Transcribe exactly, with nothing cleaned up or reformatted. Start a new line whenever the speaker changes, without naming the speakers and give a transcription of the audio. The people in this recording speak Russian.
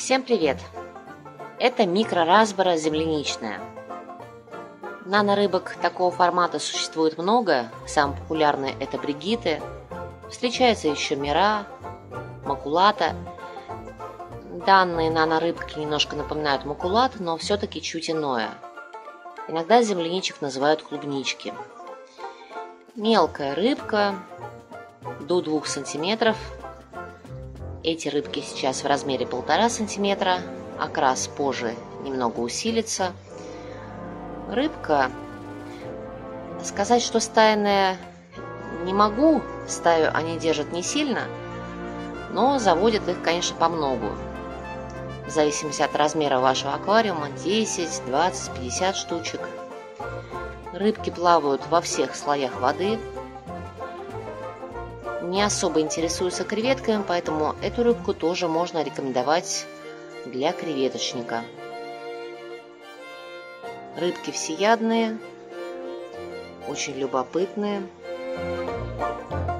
Всем привет! Это микрорасбора земляничная. Нанорыбок такого формата существует много, самые популярные это бригиты. Встречается еще мира, макулата. Данные нанорыбки немножко напоминают макулат, но все-таки чуть иное. Иногда земляничек называют клубнички. Мелкая рыбка до двух сантиметров. Эти рыбки сейчас в размере полтора сантиметра. Окрас позже немного усилится. Рыбка, сказать, что стайная, не могу. Стаю они держат не сильно, но заводят их, конечно, по многу. В зависимости от размера вашего аквариума десять, двадцать, пятьдесят штучек. Рыбки плавают во всех слоях воды. Не особо интересуются креветками, поэтому эту рыбку тоже можно рекомендовать для креветочника. Рыбки всеядные, очень любопытные.